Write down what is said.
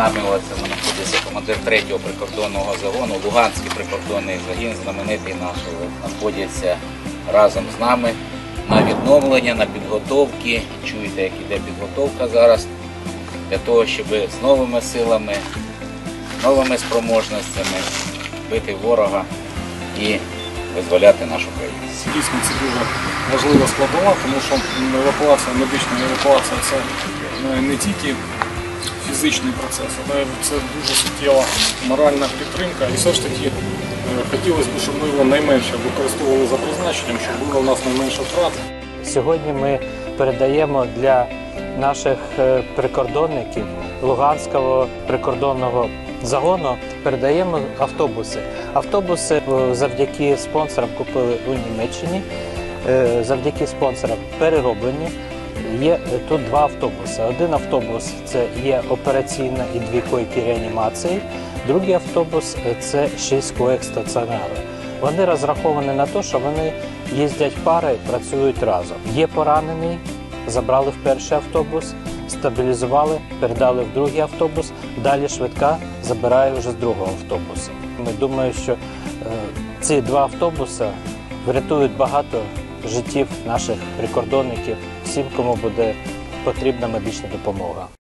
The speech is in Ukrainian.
нами знаходиться командир 3-го прикордонного загону, Луганський прикордонний загін, знаменитий наш, знаходиться разом з нами на відновлення, на підготовки. Чуєте, як іде підготовка зараз, для того, щоб з новими силами, новими спроможностями бити ворога і визволяти нашу країну. Дійсно, це дуже важлива складова, тому що евакуація, медична евакуація – це не тільки фізичний процес, але це дуже суттєва моральна підтримка. І все ж таки хотілося б, щоб ми його найменше використовували за призначенням, щоб було у нас найменше втрат. Сьогодні ми передаємо для наших прикордонників Луганського прикордонного загону, передаємо автобуси. Автобуси завдяки спонсорам купили у Німеччині, завдяки спонсорам перероблені. Є тут 2 автобуси. Один автобус – це є операційна і 2 койки реанімації, другий автобус – це 6 коек стаціонару. Вони розраховані на те, що вони їздять пари, працюють разом. Є поранений, забрали в перший автобус, стабілізували, передали в другий автобус, далі швидка забирає вже з другого автобусу. Ми думаємо, що ці 2 автобуси врятують багато життів наших прикордонників, всім, кому буде потрібна медична допомога.